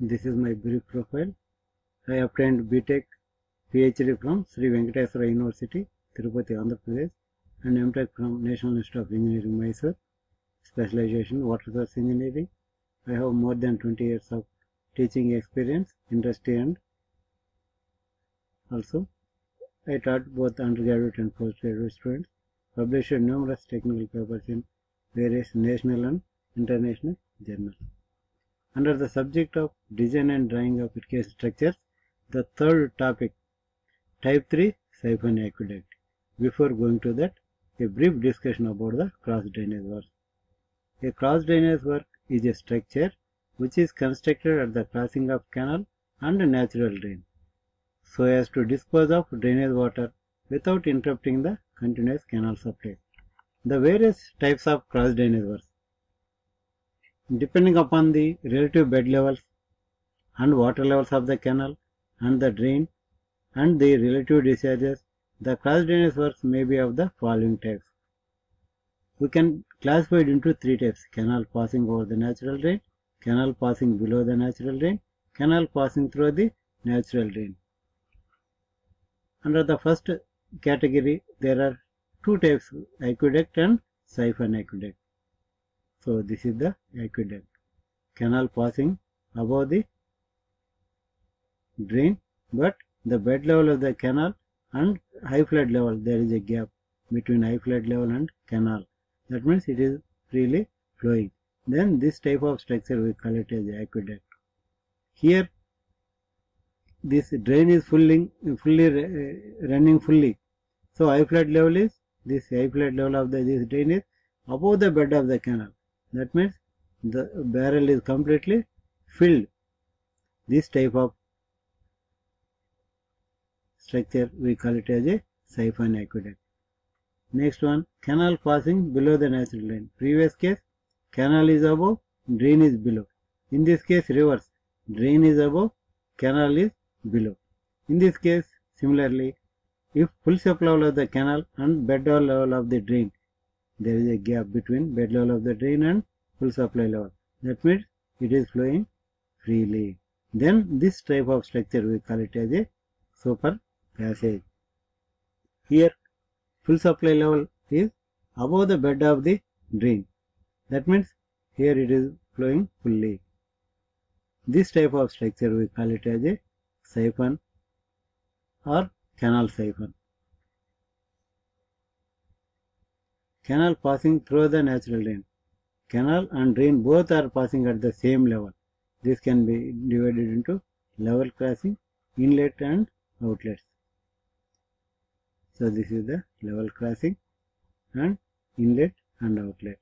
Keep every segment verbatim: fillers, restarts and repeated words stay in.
This is my brief profile. I obtained B Tech PhD from Sri Venkateswara University, Tirupati, Andhra Pradesh, and M Tech from National Institute of Engineering, Mysore. Specialization Water Resource Engineering. I have more than twenty years of teaching experience, industry, and also I taught both undergraduate and postgraduate students. Published numerous technical papers in various national and international journals. Under the subject of design and drawing of irrigation structures, the third topic, type three siphon aqueduct. Before going to that, a brief discussion about the cross drainage work. A cross drainage work is a structure which is constructed at the crossing of canal and natural drain, so as to dispose of drainage water without interrupting the continuous canal supply. The various types of cross drainage works, depending upon the relative bed levels and water levels of the canal and the drain and the relative discharges, the cross drainage works may be of the following types. We can classify it into three types: canal passing over the natural drain, canal passing below the natural drain, canal passing through the natural drain. Under the first category, there are two types, aqueduct and siphon aqueduct. So this is the aqueduct, canal passing above the drain, but the bed level of the canal and high flood level, there is a gap between high flood level and canal. That means it is freely flowing. Then this type of structure we call it as aqueduct. Here this drain is fully, fully uh, running fully. So high flood level is, this high flood level of the, this drain is above the bed of the canal. That means the barrel is completely filled. This type of structure we call it as a siphon aqueduct. Next one, canal passing below the natural drain. Previous case, canal is above, drain is below. In this case, reverse, drain is above, canal is below. In this case, similarly, if full supply level of the canal and bed level of the drain, there is a gap between bed level of the drain and full supply level. That means it is flowing freely. Then this type of structure we call it as a super passage. Here full supply level is above the bed of the drain. That means here it is flowing fully. This type of structure we call it as a siphon or canal siphon. Canal passing through the natural drain. Canal and drain both are passing at the same level. This can be divided into level crossing, inlet and outlets. So this is the level crossing and inlet and outlet.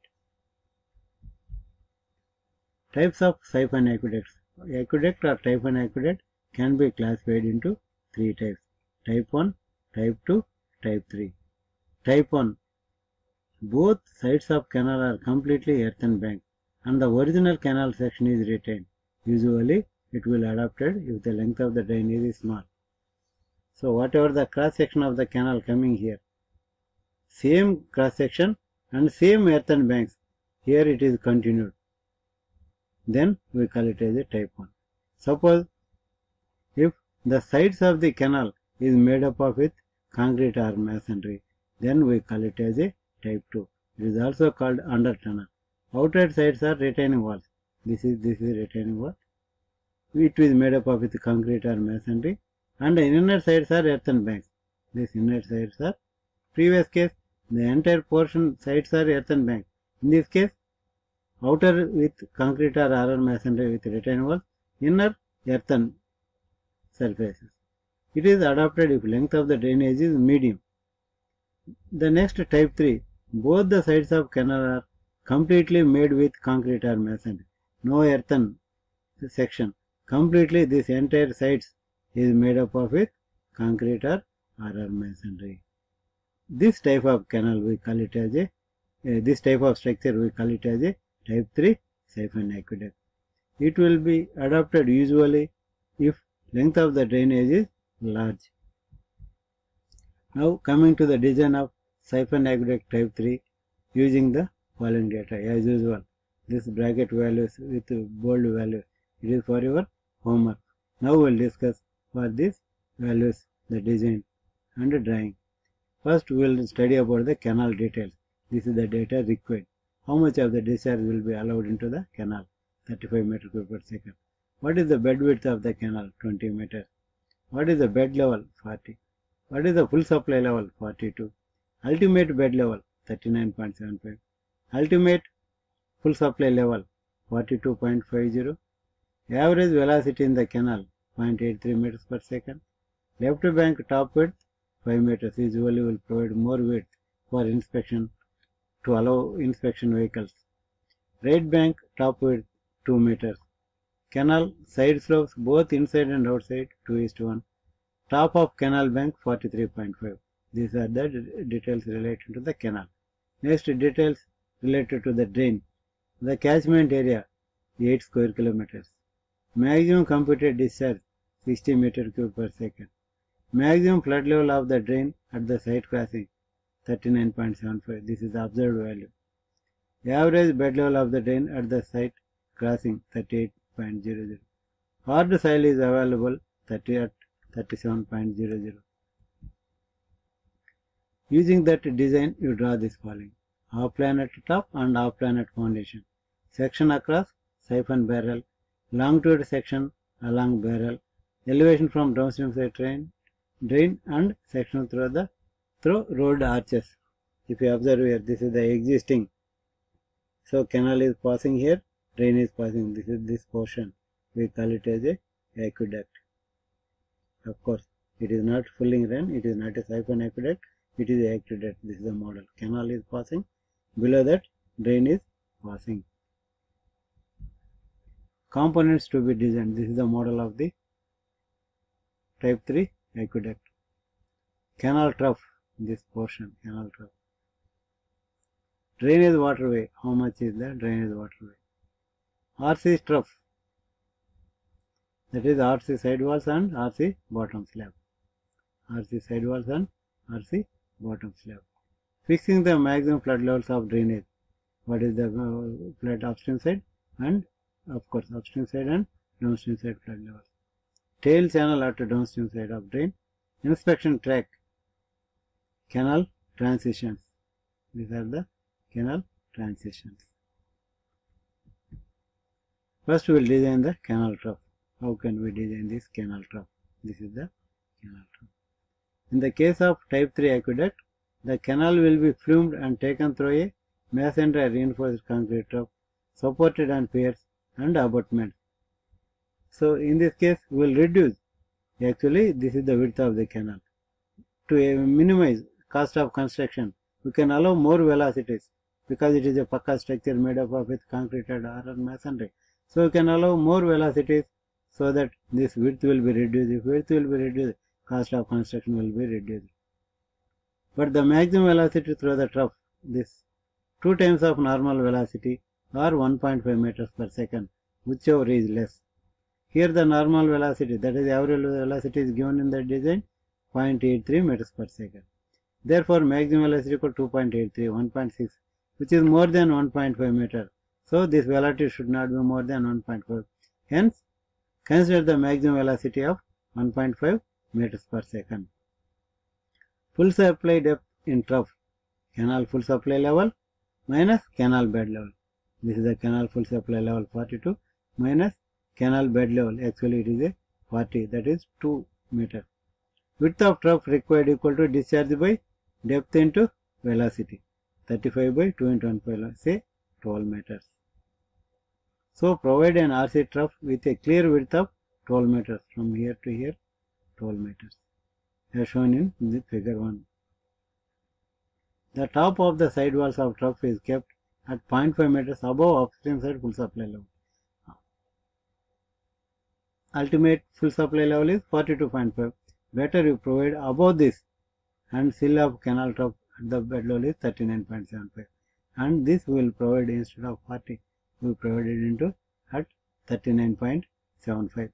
Types of siphon aqueducts. Aqueduct or siphon aqueduct can be classified into three types: type one, type two, type three. Type one, both sides of canal are completely earthen bank and the original canal section is retained. Usually it will adapted if the length of the drain is small. So whatever the cross section of the canal coming here, same cross section and same earthen banks, here it is continued. Then we call it as a type one. Suppose if the sides of the canal is made up of with concrete or masonry, then we call it as a type two. It is also called under tunnel. Outside sides are retaining walls. This is this is retaining wall. It is made up of with concrete or masonry, and the inner sides are earthen banks. These inner sides are, previous case, the entire portion sides are earthen banks. In this case, outer with concrete or iron masonry with retaining walls, inner earthen surfaces. It is adapted if length of the drainage is medium. The next type three, both the sides of canal are completely made with concrete or masonry. No earthen section. Completely this entire sides is made up of with concrete or iron masonry. This type of canal we call it as a, uh, this type of structure we call it as a type three siphon aqueduct. It will be adapted usually if length of the drainage is large. Now coming to the design of siphon aqueduct type three using the following data as usual. This bracket values with bold value, it is for your homework. Now we will discuss for these values, the design and the drawing. First we will study about the canal details. This is the data required. How much of the discharge will be allowed into the canal? thirty-five meter cube per second. What is the bed width of the canal? twenty meters. What is the bed level? forty. What is the full supply level? forty-two. Ultimate bed level? thirty-nine point seven five. Ultimate full supply level? forty-two point five zero. Average velocity in the canal? zero point eight three meters per second. Left bank top width? five meters. Usually will provide more width for inspection to allow inspection vehicles. Right bank top width two meters. Canal side slopes both inside and outside two is to one. Top of canal bank forty-three point five. These are the details related to the canal. Next details related to the drain. The catchment area eight square kilometers. Maximum computed discharge sixty meter cube per second. Maximum flood level of the drain at the site crossing thirty-nine point seven five. This is the observed value. Average bed level of the drain at the site crossing thirty-eight point zero zero. Hard soil is available thirty at thirty-seven point zero zero. Using that design, you draw this following: half plane at top and half plane at foundation. Section across siphon barrel. Longitude section along barrel. Elevation from downstream side drain, drain and section through the through road arches. If you observe here, this is the existing. So canal is passing here, drain is passing. This is this portion. We call it as a aqueduct. Of course, it is not filling rain. It is not a siphon aqueduct. It is a aqueduct. This is the model. Canal is passing. Below that, drain is passing. Components to be designed. This is the model of the type three aqueduct. Canal trough. This portion, canal trough. Drainage waterway. How much is the drainage waterway? R C trough. That is R C sidewalls and R C bottom slab. R C sidewalls and R C bottom slab. Fixing the maximum flood levels of drainage. What is the uh, flood upstream side and of course upstream side and downstream side flood levels. Tail channel at the downstream side of drain. Inspection track. Canal transitions. These are the canal transitions. First we will design the canal trough. How can we design this canal trough? This is the canal trough. In the case of type three aqueduct, the canal will be flumed and taken through a masonry reinforced concrete trough supported on piers and abutments. So in this case we will reduce. Actually this is the width of the canal. To minimize cost of construction, we can allow more velocities because it is a pakka structure made up of with concreted or masonry. So we can allow more velocities so that this width will be reduced. If width will be reduced, cost of construction will be reduced. But the maximum velocity through the trough, this two times of normal velocity or one point five meters per second, whichever is less. Here the normal velocity, that is average velocity, is given in the design zero point eight three meters per second. Therefore, maximum velocity equal to two point eight three, one point six, which is more than one point five meter. So this velocity should not be more than one point five. Hence, consider the maximum velocity of one point five meters per second. Full supply depth in trough. Canal full supply level minus canal bed level. This is the canal full supply level forty-two minus canal bed level. Actually it is a forty, that is two meters. Width of trough required equal to discharge by depth into velocity. thirty-five by two into one point five, say twelve meters. So provide an R C trough with a clear width of twelve meters from here to here, twelve meters, as shown in the figure one. The top of the side walls of trough is kept at zero point five meters above upstream side full supply level. Ultimate full supply level is forty-two point five. Better you provide above this, and sill of canal trough at the bed level is thirty-nine point seven five, and this we will provide instead of forty, we provided into at thirty-nine point seven five.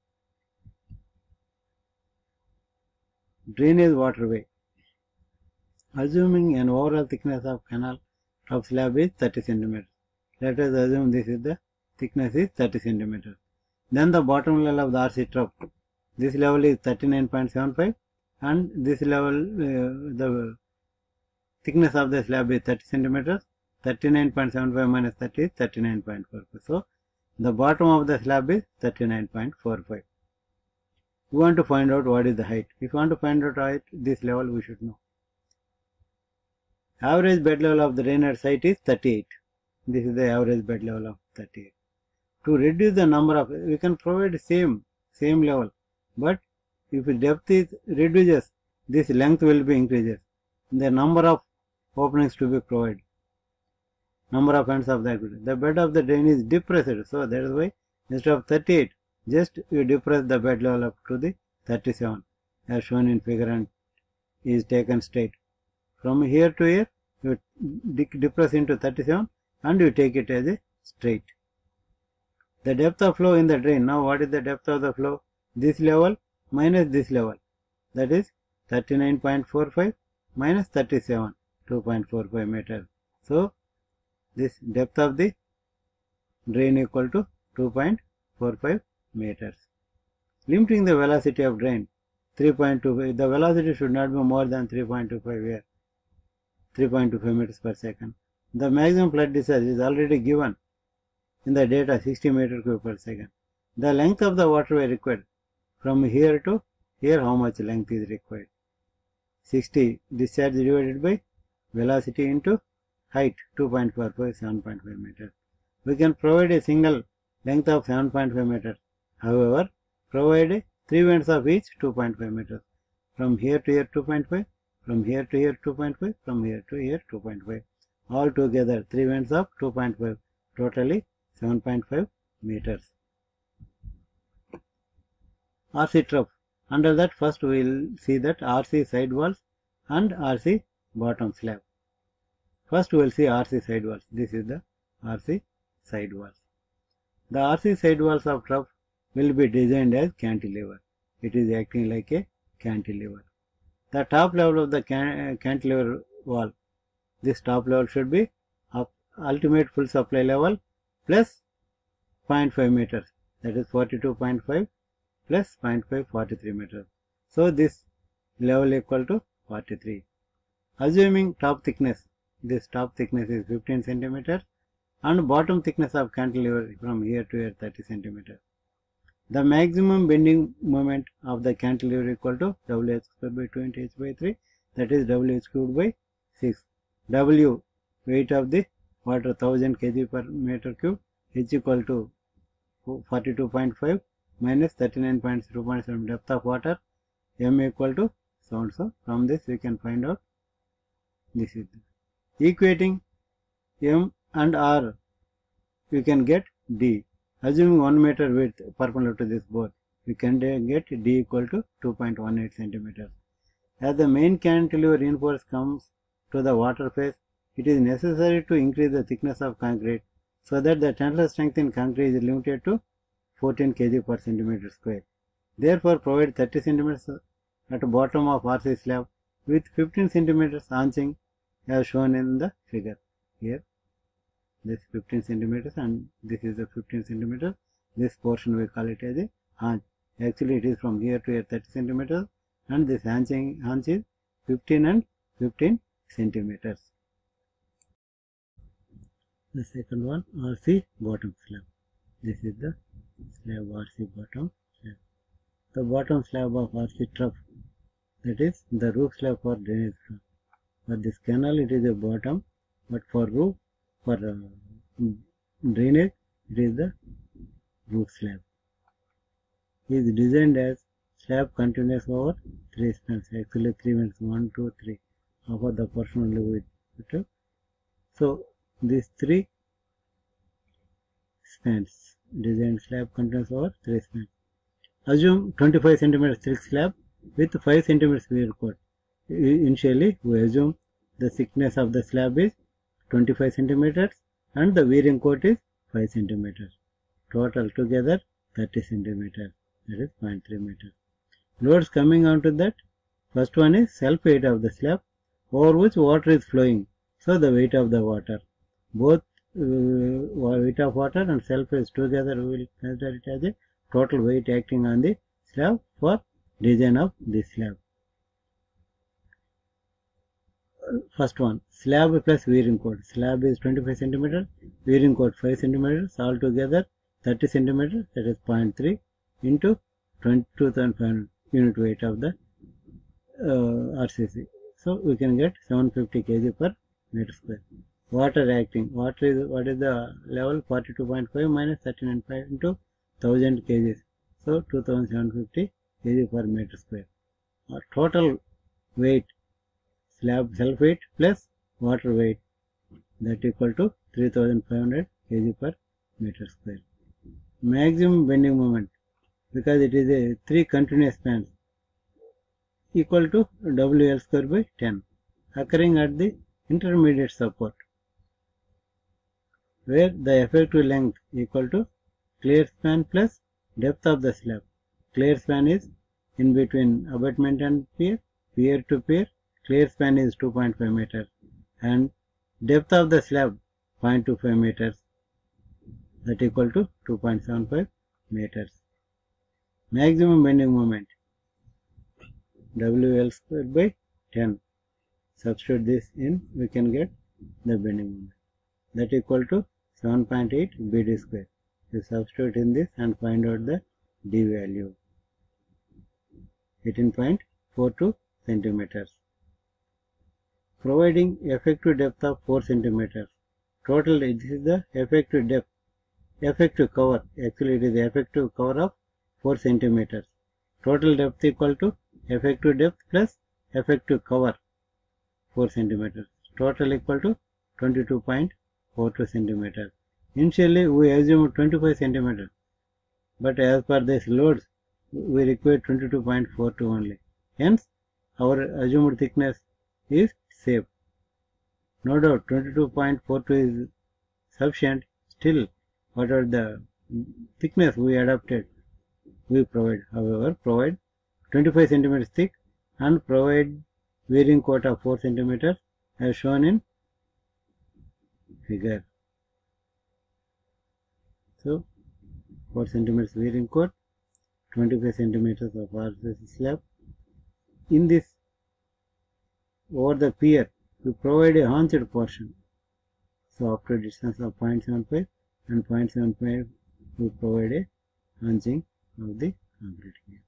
Drainage waterway. Assuming an overall thickness of canal trough slab is thirty centimeters. Let us assume this is the thickness is thirty centimeters. Then the bottom level of the R C trough. This level is thirty-nine point seven five and this level, uh, the thickness of the slab is thirty centimeters. thirty-nine point seven five minus thirty is thirty-nine point four five. So, the bottom of the slab is thirty-nine point four five. We want to find out what is the height. If you want to find out height, this level we should know. Average bed level of the drainage site is thirty-eight. This is the average bed level of thirty-eight. To reduce the number of, we can provide same, same level. But if the depth is reduces, this length will be increases. The number of openings to be provided. Number of ends of the aqueduct. The bed of the drain is depressed. So that is why instead of thirty-eight, just you depress the bed level up to the thirty-seven as shown in figure and is taken straight. From here to here, you depress into thirty-seven and you take it as a straight. The depth of flow in the drain. Now what is the depth of the flow? This level minus this level. That is thirty-nine point four five minus thirty-seven, two point four five meters. So, this depth of the drain equal to two point four five meters. Limiting the velocity of drain, three point two five. The velocity should not be more than three point two five here. three point two five meters per second. The maximum flood discharge is already given in the data, sixty meter cube per second. The length of the waterway required from here to here, how much length is required? sixty discharge divided by velocity into height, two point four five, seven point five meters. We can provide a single length of seven point five meters. However, provide three vents of each two point five meters. From here to here two point five, from here to here two point five, from here to here two point five. All together three vents of two point five, totally seven point five meters. R C trough. Under that, first we will see that R C side walls and R C bottom slab. First we will see R C side walls. This is the R C side walls. The R C side walls of trough will be designed as cantilever. It is acting like a cantilever. The top level of the can cantilever wall, this top level should be up ultimate full supply level plus zero point five meters. That is forty-two point five plus zero point five, forty-three meters. So this level equal to forty-three. Assuming top thickness, this top thickness is fifteen centimeters and bottom thickness of cantilever from here to here thirty centimeters. The maximum bending moment of the cantilever equal to W h squared by two into h by three, that is W h cubed by six. W, weight of the water, one thousand kilograms per meter cube, H equal to forty-two point five minus thirty-nine point zero seven, depth of water, M equal to so and so. From this we can find out this is equating M and R, we can get D. Assuming one meter width perpendicular to this board, we can get D equal to two point one eight centimeters. As the main cantilever reinforce comes to the water face, it is necessary to increase the thickness of concrete so that the tensile strength in concrete is limited to fourteen kilograms per centimeter square. Therefore, provide thirty centimeters at the bottom of R C slab with fifteen centimeters haunching as shown in the figure. Here, this fifteen centimeters and this is the fifteen centimeters. This portion we call it as a haunch. Actually, it is from here to here thirty centimeters and this haunching haunch is fifteen and fifteen centimeters. The second one, R C bottom slab. This is the slab R C bottom slab. The bottom slab of R C trough, that is the roof slab for drainage trough. For this canal it is a bottom, but for roof, for uh, drainage it is the roof slab. It is designed as slab continuous over three spans. Actually three spans, one, two, three. Over the portion only with. So these three spans, designed slab continuous over three spans. Assume twenty-five centimeters thick slab with five centimeters wear coat. Initially we assume the thickness of the slab is twenty-five centimeters and the wearing coat is five centimeters. Total together thirty centimeters, that is zero point three meters. Loads coming onto that, first one is self weight of the slab over which water is flowing. So the weight of the water, both uh, weight of water and self weight together we will consider it as a total weight acting on the slab for design of this slab. First one, slab plus wearing cord. Slab is twenty-five centimeters, wearing cord five centimeters, all together thirty centimeters, that is zero point three into twenty-two thousand five hundred unit weight of the uh, R C C. So we can get seven hundred fifty kilograms per meter square. Water acting. Water is, what is the level? forty-two point five minus thirty-nine point five into one thousand kilograms. So two thousand seven hundred fifty kilograms per meter square. Our total weight, slab self weight plus water weight, that equal to three thousand five hundred kilograms per meter square. Maximum bending moment, because it is a three continuous spans, equal to W L square by ten, occurring at the intermediate support, where the effective length equal to clear span plus depth of the slab. Clear span is in between abutment and pier, pier to pier. Clear span is two point five meters and depth of the slab zero point two five meters, that equal to two point seven five meters. Maximum bending moment, W L square by ten. Substitute this in, we can get the bending moment, that equal to seven point eight B D square. You substitute in this and find out the D value, eighteen point four two centimeters. Providing effective depth of four centimeters. Total, this is the effective depth, effective cover, actually it is the effective cover of four centimeters. Total depth equal to effective depth plus effective cover four centimeters. Total equal to twenty-two point four two centimeters. Initially we assumed twenty-five centimeters, but as per this loads we require twenty-two point four two only. Hence our assumed thickness is safe. No doubt twenty-two point four two is sufficient. Still, whatever the thickness we adapted, we provide. However, provide twenty-five centimeters thick and provide wearing cord of four centimeters as shown in figure. So four centimeters wearing cord, twenty-five centimeters of R C C slab. In this, over the pier, we provide a haunched portion. So after distance of zero point seven five and zero point seven five, we provide a haunching of the concrete here.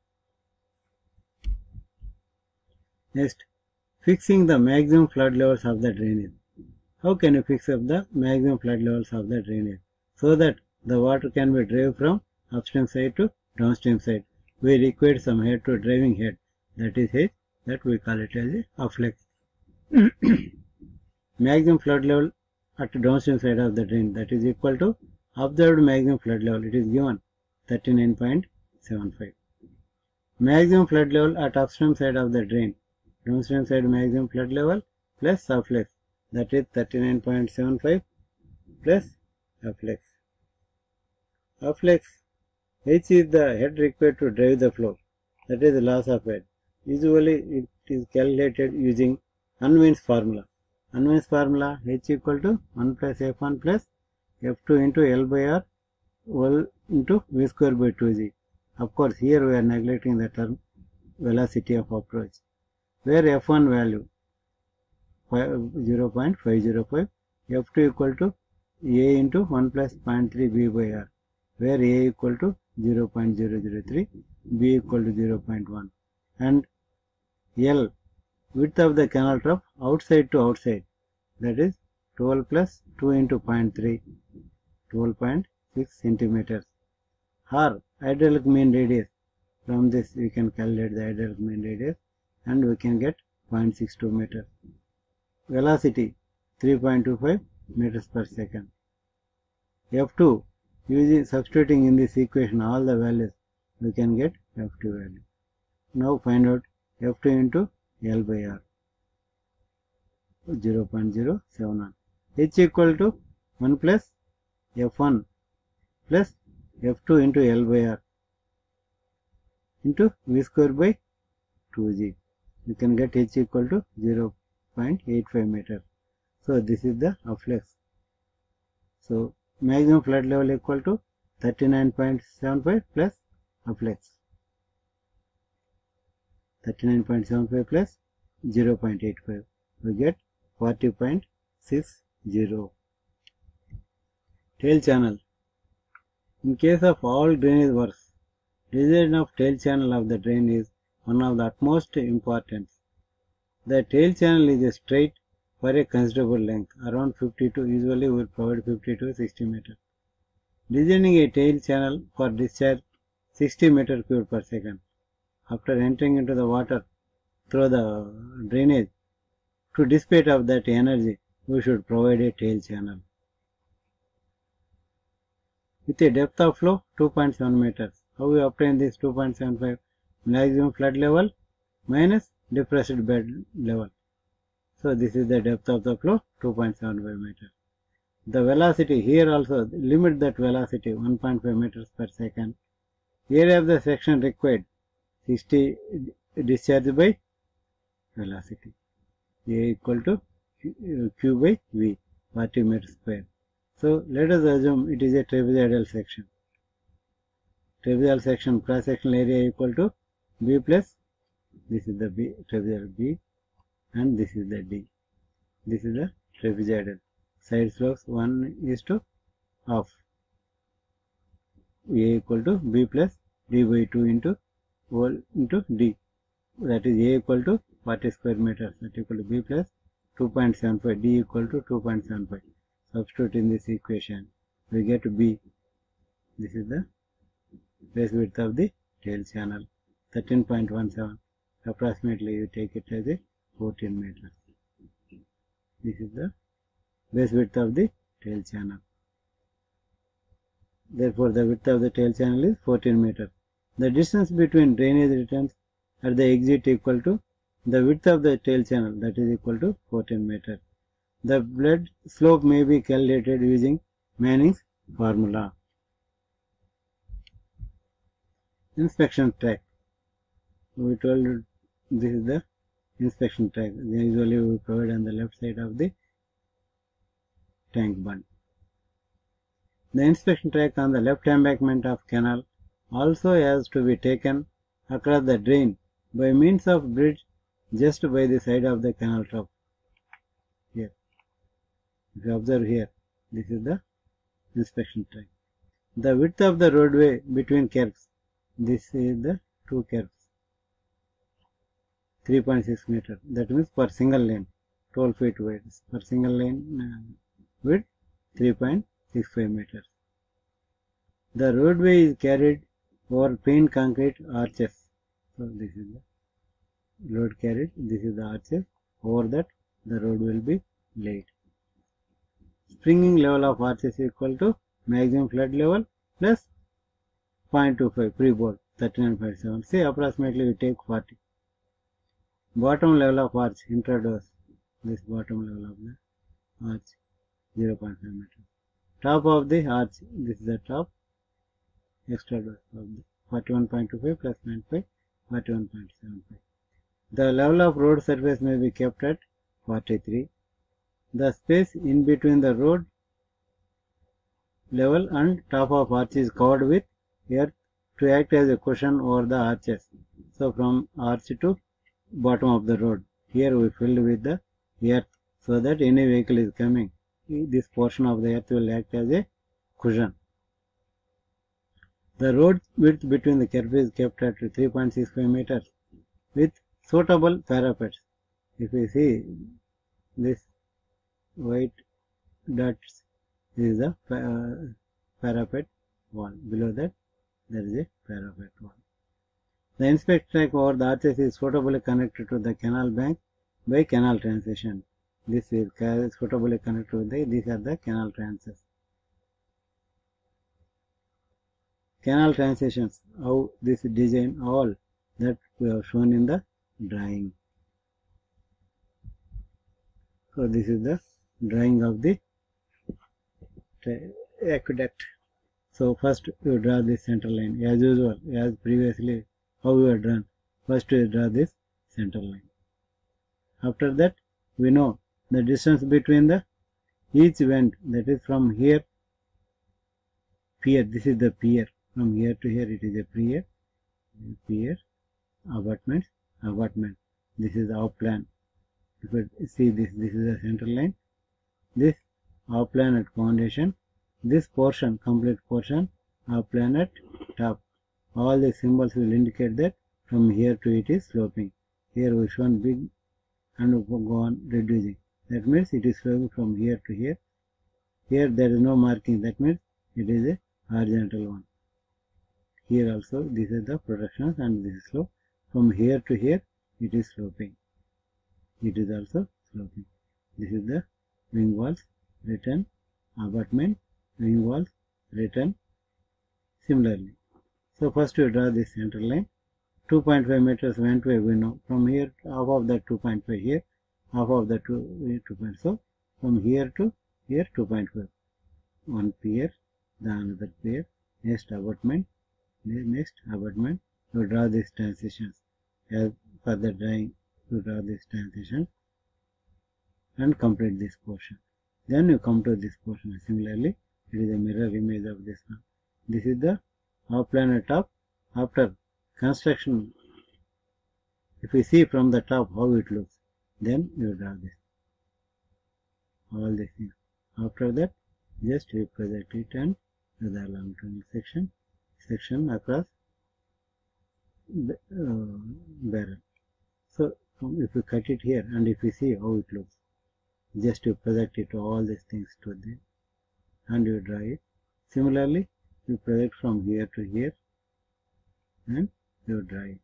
Next, fixing the maximum flood levels of the drainage. How can you fix up the maximum flood levels of the drainage so that the water can be driven from upstream side to downstream side? We require some head to driving head, that is H, that we call it as a afflex. Maximum flood level at downstream side of the drain, that is equal to observed maximum flood level, it is given thirty-nine point seven five. Maximum flood level at upstream side of the drain, downstream side maximum flood level plus afflex, that is thirty-nine point seven five plus afflex. Afflex, H is the head required to drive the flow, that is the loss of head. Usually it is calculated using Unwin's formula. Unwin's formula, H equal to one plus F one plus F two into L by R whole into V square by two G. Of course, here we are neglecting the term velocity of approach, where F one value zero point five zero five, F two equal to A into one plus zero point three B by R, where A equal to zero point zero zero three, B equal to zero point one, and L, width of the canal trough outside to outside, that is twelve plus two into zero point three, twelve point six centimeters. R, hydraulic mean radius. From this we can calculate the hydraulic mean radius and we can get zero point six two meters. Velocity three point two five meters per second. F two, using substituting in this equation all the values, we can get F two value. Now find out F two into L by R, zero point zero seven one. H equal to one plus F one plus F two into L by R into V square by two G. You can get H equal to zero point eight five meters. So this is the afflex. So maximum flood level equal to thirty-nine point seven five plus afflex. thirty-nine point seven five plus zero point eight five. We get forty point six zero. Tail channel. In case of all drainage works, design of tail channel of the drain is one of the utmost importance. The tail channel is a straight for a considerable length, around fifty to, usually will provide fifty to sixty meters. Designing a tail channel for discharge sixty meter cubed per second. After entering into the water through the drainage, to dissipate of that energy, we should provide a tail channel. With a depth of flow two point seven meters. How we obtain this two point seven five? Maximum flood level minus depressed bed level. So this is the depth of the flow, two point seven five meters. The velocity here also, limit that velocity one point five meters per second. Area of the section required sixty discharge by velocity. A equal to Q by V, forty meters square. So let us assume it is a trapezoidal section. Trapezoidal section cross sectional area equal to B plus, this is the B, trapezoidal B, and this is the D. This is the trapezoidal. Side slopes one is to half. A equal to B plus D by two into whole into D. That is A equal to forty square meters. That equal to B plus two point seven five. D equal to two point seven five. Substitute in this equation. We get B. This is the base width of the tail channel. thirteen point one seven. Approximately you take it as a fourteen meters. This is the base width of the tail channel. Therefore, the width of the tail channel is fourteen meters. The distance between drainage returns at the exit equal to the width of the tail channel, that is equal to fourteen meters. The blood slope may be calculated using Manning's formula. Inspection track. We told you this is the inspection track. Usually we provide on the left side of the tank bund. The inspection track on the left embankment of canal also has to be taken across the drain by means of bridge just by the side of the canal top. Here, if you observe here, this is the inspection track. The width of the roadway between curves, this is the two curves, three point six meters. That means per single lane, twelve feet wide. Per single lane uh, width, three point six five meters. The roadway is carried over plain concrete arches. So this is the load carried. This is the arches. Over that, the road will be laid. Springing level of arches equal to maximum flood level plus zero point two five pre-board, thirty-nine point seven. Say approximately we take forty. Bottom level of arch, introduce this bottom level of the arch, zero point five meters. Top of the arch, this is the top, extra dose of the forty-one point two five plus zero point five, forty-one point seven five. The level of road surface may be kept at forty-three. The space in between the road level and top of arch is covered with earth to act as a cushion over the arches. So from arch to bottom of the road, here we filled with the earth so that any vehicle is coming, this portion of the earth will act as a cushion. The road width between the curves is kept at three point six five meters with suitable parapets. If you see this white dots is the uh, parapet wall. Below that there is a parapet wall. The inspection track over the arches is suitably connected to the canal bank by canal transition. This is suitably connected with the, these are the canal transitions. Canal transitions, how this design, all that we have shown in the drawing. So this is the drawing of the aqueduct. So first you draw this center line as usual, as previously how we have drawn. First you draw this center line. After that we know the distance between the each vent, that is from here, pier, this is the pier, from here to here it is a pier, pier, abutments, abutment. This is our plan. If you see this, this is the center line. This our plan at foundation. This portion, complete portion, our plan at top. All the symbols will indicate that from here to it is sloping. Here we shown big and go on reducing. That means it is sloping from here to here. Here there is no marking. That means it is a horizontal one. Here also this is the projections and this is slope. From here to here it is sloping. It is also sloping. This is the wing walls written, abutment, wing walls written similarly. So first we draw this center line. two point five meters went way we know. From here half of that two point five here, half of the two, two point five. So from here to here two point five. One pier, the another pier, next abutment, the next abutment. You draw these transitions. As for the drawing, you draw these transitions and complete this portion. Then you come to this portion. Similarly, it is a mirror image of this one. This is the outline at top. After construction, if we see from the top how it looks, then you draw this. All these things. After that, just represent it and do the long term section, section across the uh, barrel. So if you cut it here and if you see how it looks, just you project it all these things to there and you draw it. Similarly, you project from here to here and you draw it.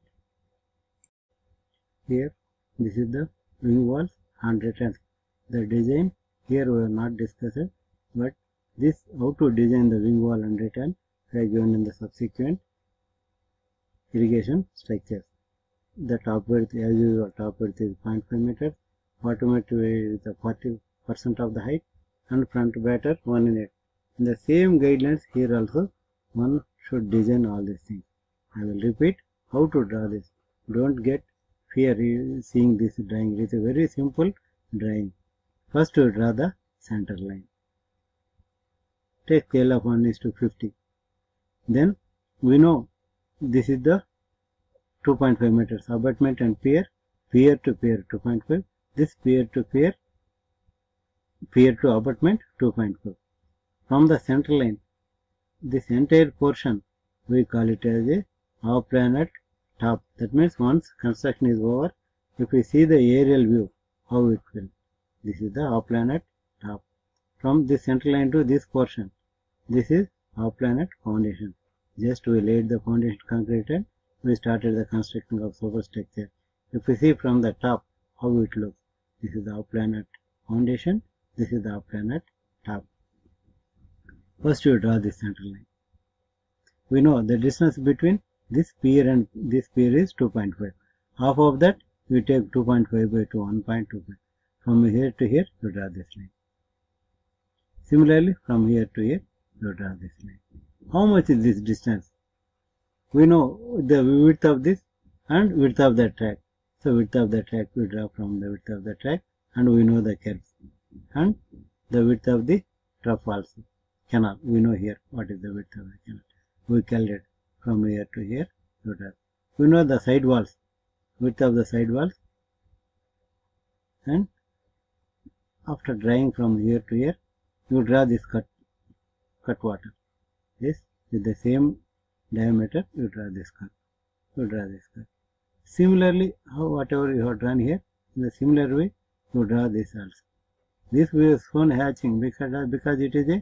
Here, this is the wing walls and returns. The design here we have not discussed, but this how to design the wing wall and return I have given in the subsequent irrigation structures. The top width, as usual, top width is zero point five meters, bottom width is the forty percent of the height, and front batter one in eight. In the same guidelines here also, one should design all these things. I will repeat how to draw this. Don't get fear seeing this drawing. It is a very simple drawing. First you draw the center line. Take scale of one is to fifty. Then we know this is the two point five meters abutment and pier, pier to pier two point five, this pier to pier, pier to abutment two point five. From the center line, this entire portion we call it as a half plan at top. That means once construction is over, if we see the aerial view, how it will. This is the half plan at top. From this center line to this portion, this is half plan at foundation. Just we laid the foundation concrete and we started the construction of superstructure. If we see from the top how it looks, this is the half plan at foundation, this is the half plan at top. First you draw this center line. We know the distance between this pier and this pier is two point five. Half of that we take two point five by two, one point two five. From here to here you draw this line. Similarly from here to here you draw this line. How much is this distance? We know the width of this and width of the track. So width of the track we draw from the width of the track and we know the curves. And the width of the trough also. Canal. We know here what is the width of the canal. We calculate from here to here. You draw. We know the side walls. Width of the side walls. And after drawing from here to here, you draw this cut, cut water. This with the same diameter, you draw this cut. You draw this cut. Similarly, how whatever you have drawn here, in the similar way, you draw this also. This we have shown hatching because because it is a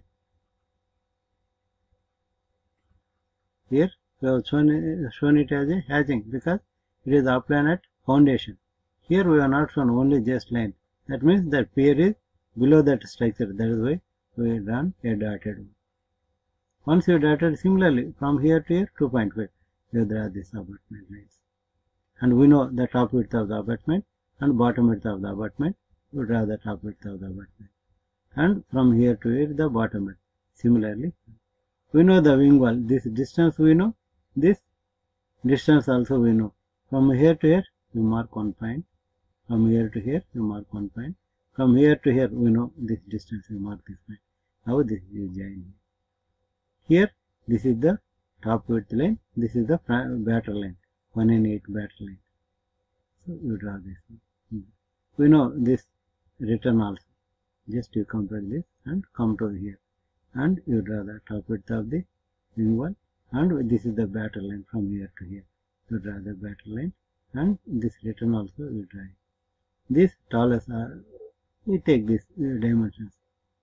here we have shown shown it as a hatching because it is outline at foundation. Here we have not shown only just line. That means that pier is below that structure. That is why we have drawn a dotted one. Once you dotted, similarly from here to here two point five, you draw this abutment lines. And we know the top width of the abutment and bottom width of the abutment. You draw the top width of the abutment. And from here to here the bottom width. Similarly, we know the wing wall. This distance we know. This distance also we know. From here to here you mark one point. From here to here you mark one point. From here to here we know this distance, you mark this point. Now this is join here. Here this is the top width line, this is the batter line. one N eight battle line. So you draw this one. We know this return also. Just you compare this and come to here. And you draw the top width of the wing wall. And this is the battle line from here to here. You draw the battle line. And this return also you draw it. This tallest, uh, you take this uh, dimensions.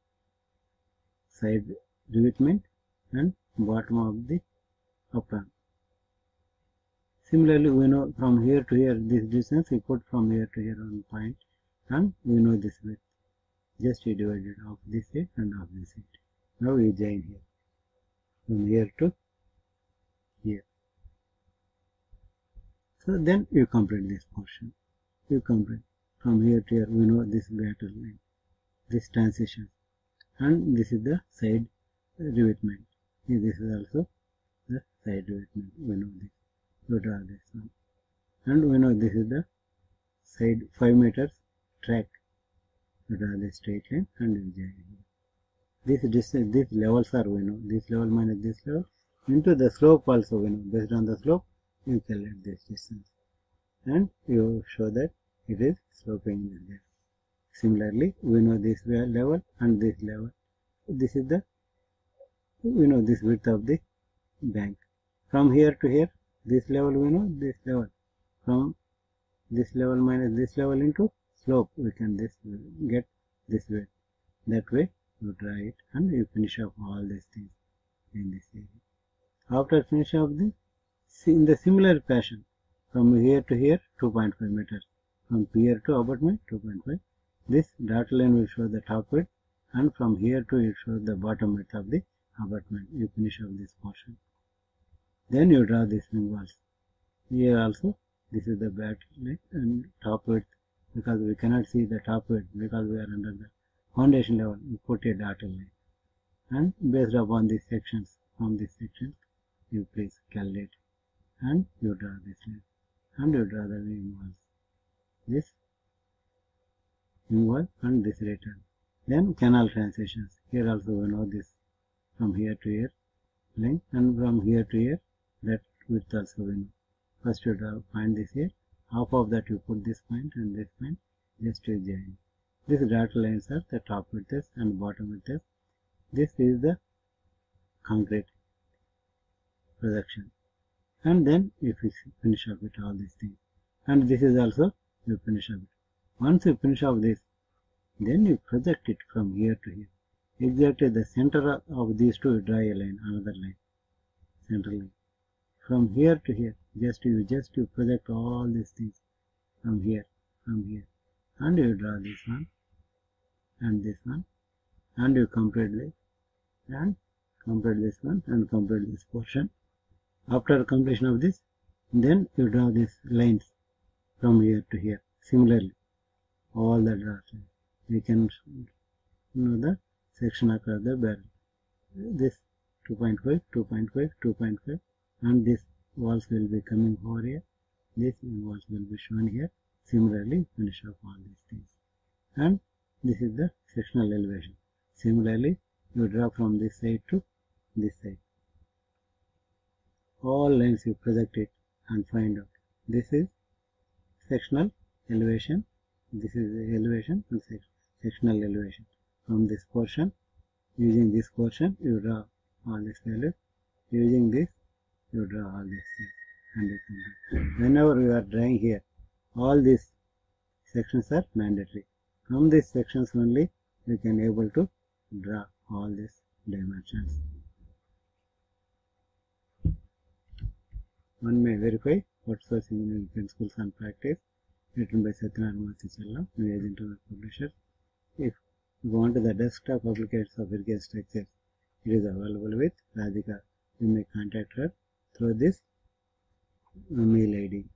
Side revetment and bottom of the apron. Similarly, we know from here to here, this distance we put from here to here one point, and we know this width. Just we divided off this side and off this side. Now we join here, from here to here. So then you complete this portion. You complete from here to here. We know this battle line, this transition, and this is the side revetment. This is also the side revetment. We know this. You draw this one, and we know this is the side five meters track. You draw the straight line and you join here. This distance, these levels are we know. This level minus this level into the slope also we know. Based on the slope, you calculate this distance, and you show that it is sloping in there. Similarly, we know this level and this level. This is the we know this width of the bank. From here to here, this level we know, this level. From this level minus this level into slope, we can this get this width. That way you draw it and you finish up all these things in this area. After finish of this, in the similar fashion, from here to here two point five meters. From pier to abutment two point five. This dotted line will show the top width, and from here to it shows the bottom width of the abutment. You finish up this portion. Then you draw these wing walls. Here also, this is the back line and top width, because we cannot see the top width because we are under the foundation level. You put a dotted line, and based upon these sections, from these sections, you please calculate, and you draw this line, and you draw the wing walls. This wing wall and this return. Then canal transitions. Here also we know this from here to here length, and from here to here that width also we know. First you draw find this here. Half of that you put this point and this point, just to join. These dotted lines are the top widths and bottom widths. This is the concrete projection. And then you finish up with all these things. And this is also you finish up it. Once you finish up this, then you project it from here to here. Exactly the center of these two, you draw a line, another line, center line. From here to here, just you just you project all these things from here, from here, and you draw this one and this one, and you complete this, and complete this one, and complete this portion. After completion of this, then you draw these lines from here to here. Similarly, all the draws. We can know the section across the barrel. This two point five, two point five, two point five, and this walls will be coming over here. These walls will be shown here. Similarly, finish up all these things. And this is the sectional elevation. Similarly, you draw from this side to this side. All lines you project it and find out. This is sectional elevation. This is the elevation and sec sectional elevation. From this portion, using this portion, you draw all these values. Using this, you draw all these things. And you complete. Whenever you are drawing here, all these sections are mandatory. From these sections only, you can able to draw all these dimensions. One may verify what source engineering principles and practice, written by Satyanarayana Chellam, New Age Internet Publishers. If you want the desktop applications of irrigation structures, it is available with Radhika. You may contact her through this mail I D.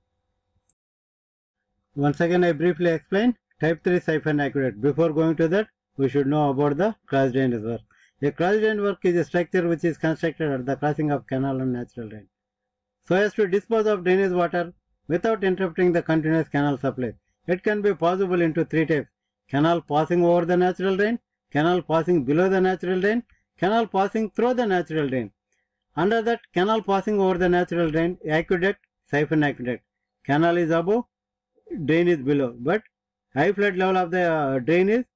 Once again, I briefly explained type three siphon aqueduct. Before going to that, we should know about the cross drainage work. A cross drain work is a structure which is constructed at the crossing of canal and natural drain, so as to dispose of drainage water without interrupting the continuous canal supply. It can be possible into three types: canal passing over the natural drain, canal passing below the natural drain, canal passing through the natural drain. Under that canal passing over the natural drain, aqueduct siphon aqueduct. Canal is above, drain is below, but high flood level of the uh, drain is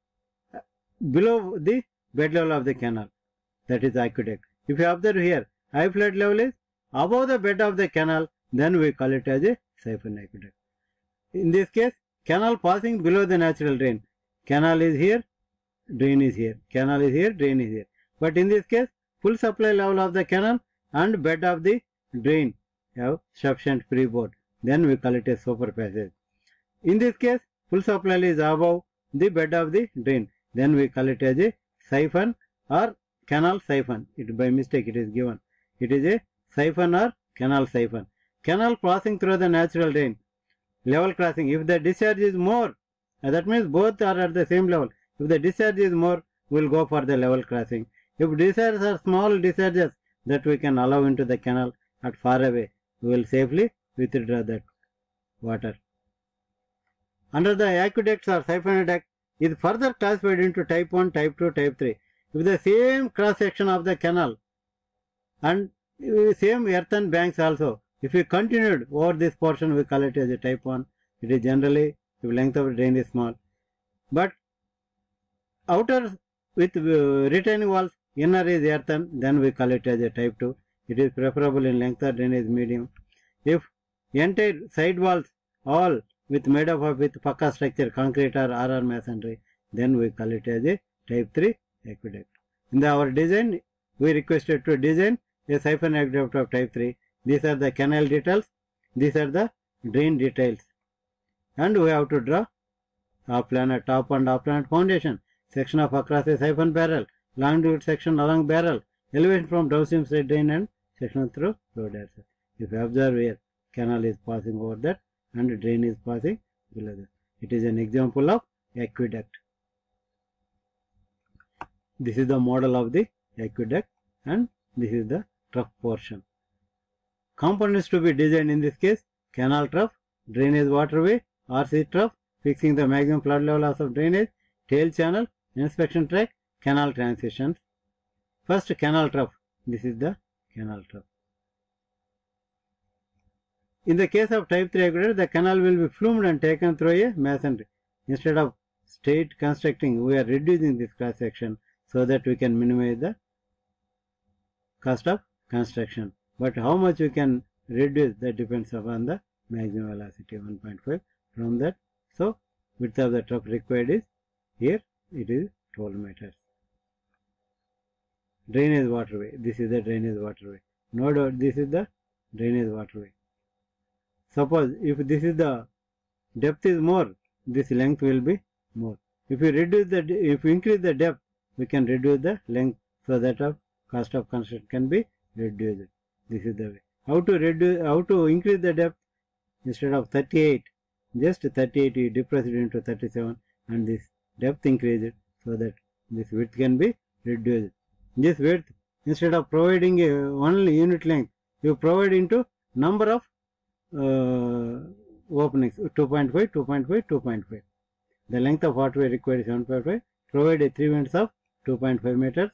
below the bed level of the canal. That is aqueduct. If you observe here, high flood level is above the bed of the canal, then we call it as a siphon aqueduct. In this case, canal passing below the natural drain. Canal is here, drain is here. Canal is here, drain is here. But in this case, full supply level of the canal and bed of the drain have sufficient freeboard. Then we call it a super passage. In this case, full supply is above the bed of the drain. Then we call it as a siphon or canal siphon. It by mistake it is given. It is a siphon or canal siphon. Canal passing through the natural drain. Level crossing. If the discharge is more, that means both are at the same level. If the discharge is more, we will go for the level crossing. If discharges are small discharges that we can allow into the canal at far away, we will safely withdraw that water. Under the aqueducts or siphon duct is further classified into type one, type two, type three. If the same cross section of the canal and same earthen banks also, if we continued over this portion, we call it as a type one. It is generally, if length of the drain is small. But outer with retaining walls, inner is earthen, then we call it as a type two. It is preferable in length of drain is medium. If entire side walls all with made up of with pakka structure, concrete or R R masonry, then we call it as a type three aqueduct. In the, our design, we requested to design a siphon aqueduct of type three. These are the canal details, these are the drain details. And we have to draw off planet top and off planet foundation, section of across a siphon barrel, longitude section along barrel, elevation from downstream side drain and section through road access. If you observe here, canal is passing over that and drain is passing below that. It is an example of aqueduct. This is the model of the aqueduct and this is the trough portion. Components to be designed in this case: canal trough, drainage waterway, R C trough, fixing the maximum flood level of drainage, tail channel, inspection track, canal transitions. First, canal trough. This is the canal trough. In the case of type three aqueduct, the canal will be flumed and taken through a masonry. Instead of straight constructing, we are reducing this cross section so that we can minimize the cost of construction. But how much we can reduce, that depends upon the maximum velocity, one point five from that. So, width of the trough required is, here it is twelve meters. Drainage waterway. This is the drainage waterway. No doubt this is the drainage waterway. Suppose if this is the depth is more, this length will be more. If you reduce the, if you increase the depth, we can reduce the length so that of cost of construction can be reduced. This is the way. How to reduce, how to increase the depth? Instead of thirty-eight, just thirty-eight, you depress it into thirty-seven and this depth increased so that this width can be reduced. This width, instead of providing a only unit length, you provide into number of uh, openings, two point five, two point five, two point five. The length of waterway required is seven point five. Provide a three winds of two point five meters.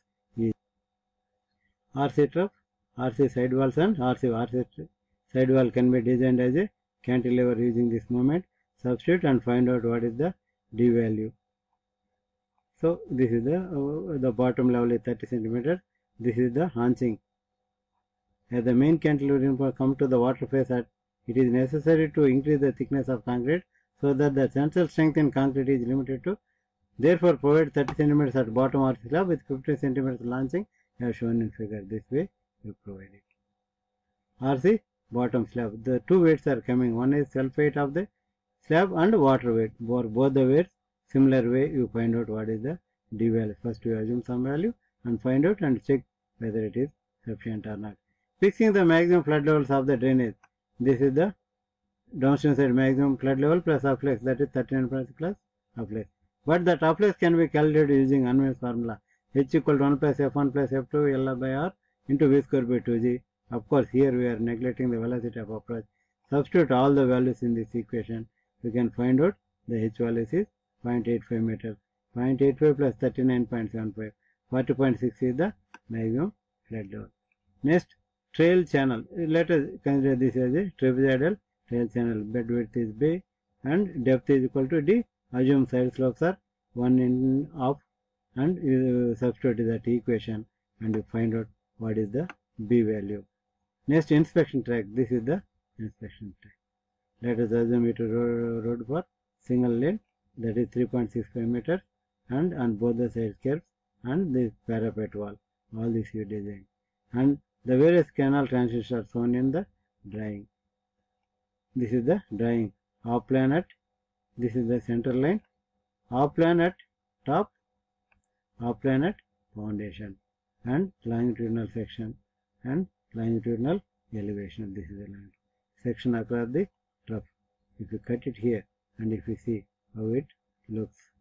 R C trough, R C side walls and R C, R C side wall can be designed as a cantilever using this moment. Substitute and find out what is the D value. So this is the uh, the bottom level is thirty centimeters. This is the haunching. As the main cantilever come to the water face, at it is necessary to increase the thickness of concrete so that the tensile strength in concrete is limited to. Therefore, provide thirty centimeters at bottom R C slab with fifteen centimeters launching as shown in figure. This way you provide it. R C bottom slab. The two weights are coming. One is self weight of the slab and water weight. For both the weights, similar way you find out what is the D value. First you assume some value and find out and check whether it is sufficient or not. Fixing the maximum flood levels of the drainage. This is the downstream side maximum flood level plus uplift, that is thirty-nine plus uplift. But that uplift can be calculated using Unwin's formula. H equal to one plus F one plus F two L by R into V square by two G. Of course, here we are neglecting the velocity of approach. Substitute all the values in this equation. We can find out the H values is zero point eight five meters. zero point eight five plus thirty-nine point seven five. forty point six is the maximum flood level. Next, trail channel. Let us consider this as a trapezoidal trail channel. Bed width is B and depth is equal to D. Assume side slopes are one in half and you substitute that equation and you find out what is the B value. Next, inspection track. This is the inspection track. Let us assume it road, road for single lane, that is three point six five meters, and on both the sides curves and this parapet wall. All this you design. And the various canal transitions are shown in the drawing. This is the drawing. Half plane at, this is the center line. Half plane at top, half plane at foundation, and longitudinal section and longitudinal elevation. This is the line. Section across the trough. If you cut it here and if you see how it looks.